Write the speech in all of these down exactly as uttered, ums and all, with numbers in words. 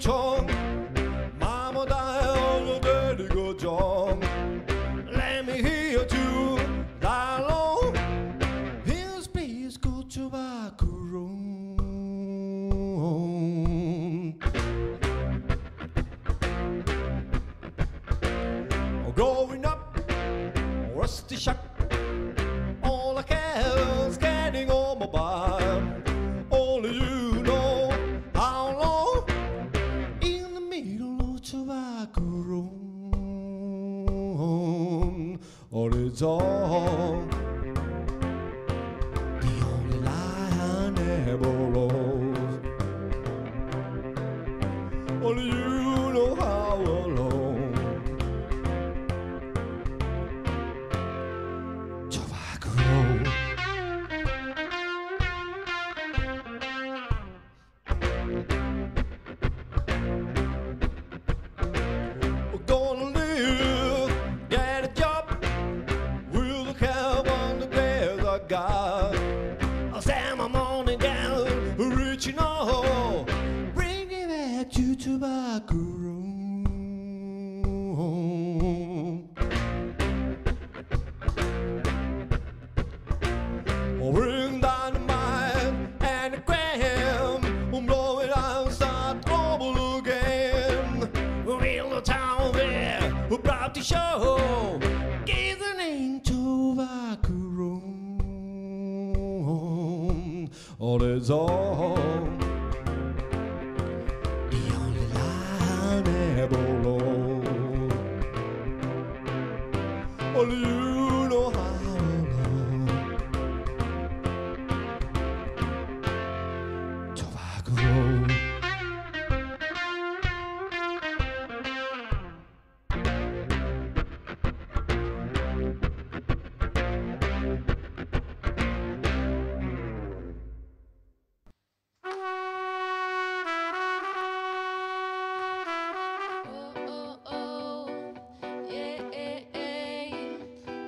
총 Mama died on your daddy go John. Let me hear you die long. His space go tobacco room. Growing up, rusty shack. All I care is getting on my bike. Only you know how long in the middle of tobacco room. All is all. The only lie I never wrote. Only you know how alone. Tobacco room. We're gonna live, get a job, with the help on the days I got. I'll stand my morning down, reaching out, bring it back to tobacco room. Bring dynamite and a gram, blow it out, start trouble again. Real the town there, who brought the show, give the name tobacco room. All is all. The only lie I never wrote. Only you know how alone. Tobacco room. Oh, oh, oh, yeah, yeah, yeah.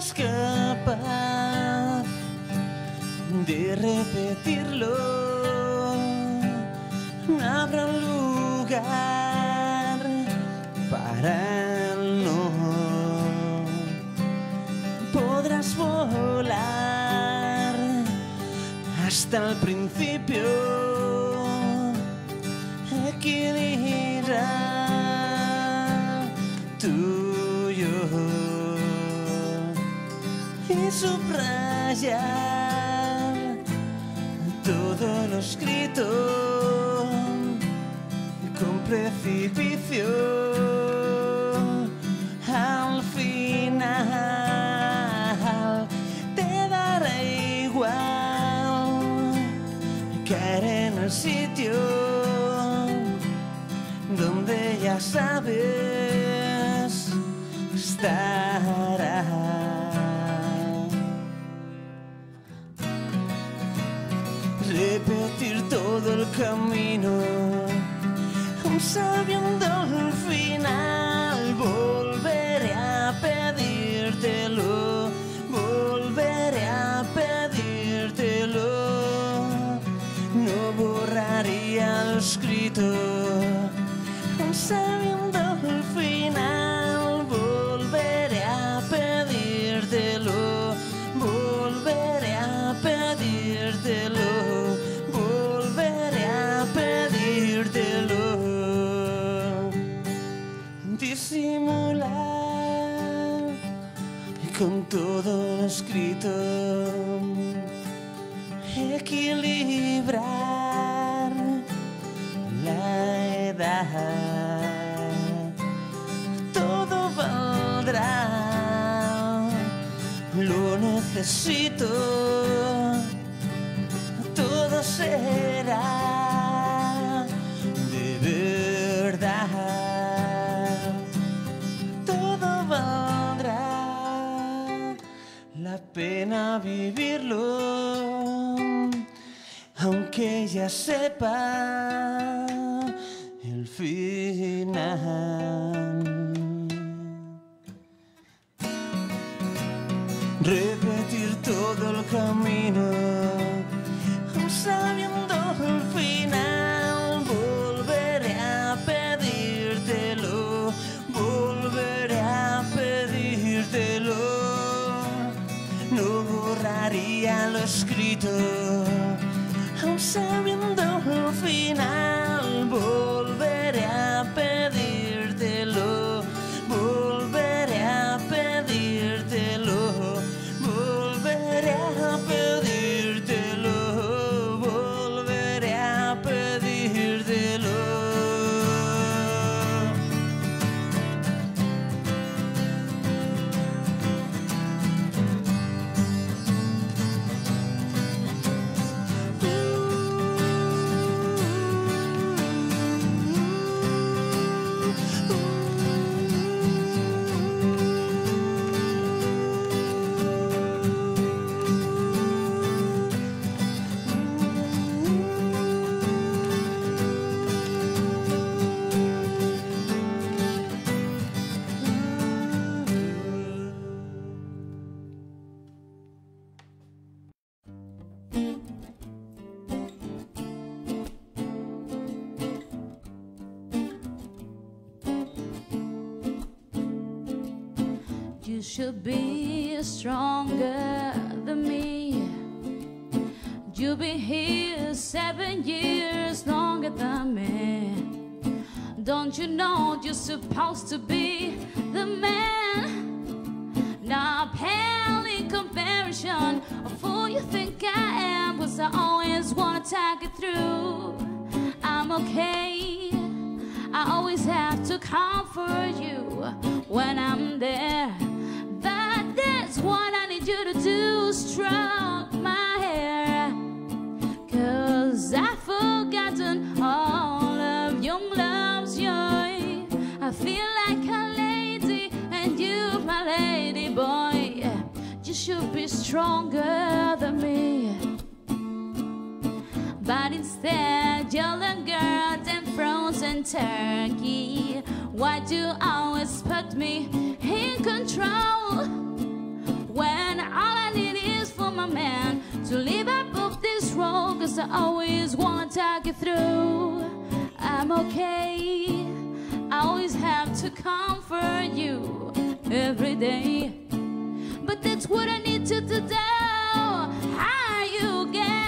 eres capaz de repetirlo, no habrá un lugar para el no. Podrás volar hasta el principio, equilibrar tuyo y subrayar todo lo escrito con precipicio. Al final te dará igual caer en el sitio donde ya sabes estará. Repetir todo el camino, sabiendo el final. Volveré a pedírtelo, volveré a pedírtelo. No borraría lo escrito, sabiendo el final. Volveré a pedírtelo, volveré a pedírtelo, volveré a pedírtelo. Disimular con todo lo escrito, equilibrar la edad, todo valdrá, lo necesito, todo será de verdad, todo valdrá la pena vivirlo, aunque ya sepa el final. Repetir todo el camino, sabiendo el final. Volveré a pedírtelo, volveré a pedírtelo. No borraría lo escrito, aun sabiendo el final. Volveré a pedírtelo, volveré a pedírtelo, volveré a pedírtelo, volveré a pedírtelo. You should be stronger than me. You've been here seven years longer than me. Don't you know you're supposed to be the man? Not pale in comparison of who you think I am, 'cause I always wanna talk it through. I'm okay, I always have to comfort you when I'm there. But that's what I need you to do, stroke my hair, 'cause I've forgotten all of young love's joy. I feel like a lady and you my lady boy. You should be stronger than me, but instead you're the girl and frozen turkey. Why do you always put me in control my man to live above this road, 'cause I always wanna talk you through. I'm okay, I always have to comfort you every day, but that's what I need to do. Are you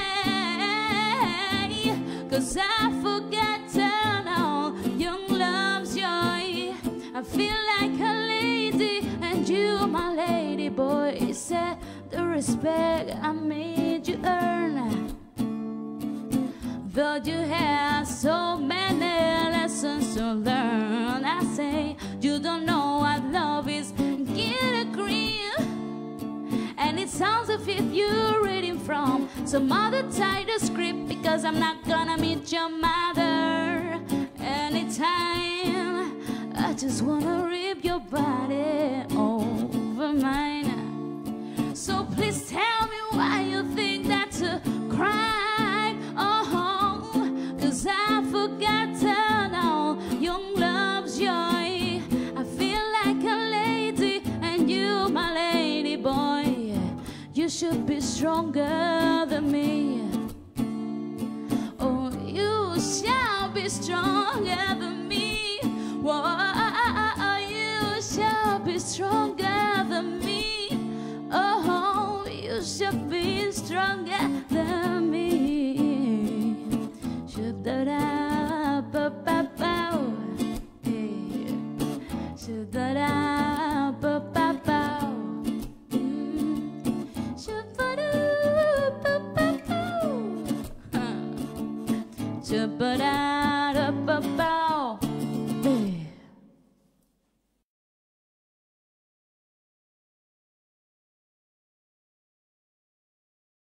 gay? 'Cause I forget to know young love's joy. I feel like a lady, and you, my lady boy, said the respect I made you earn. Though you have so many lessons to learn, I say you don't know what love is. Get a green, and it sounds as if you're reading from some other title script, because I'm not gonna meet your mother anytime. I just wanna rip your body over mine. So please tell me why you think that's a crime. Oh, 'cause I forgot to know young love's joy. I feel like a lady, and you, my lady boy, you should be stronger than me. Oh, you shall be stronger than me. Whoa, you shall be stronger than me. Oh, you should be stronger than me. Should-da-da-ba-ba-bow. Yeah. Should-da-da-ba-ba-bow. Mm. Should-ba-da-ba-ba-bow. Huh. Should-ba-da-da-ba-bow.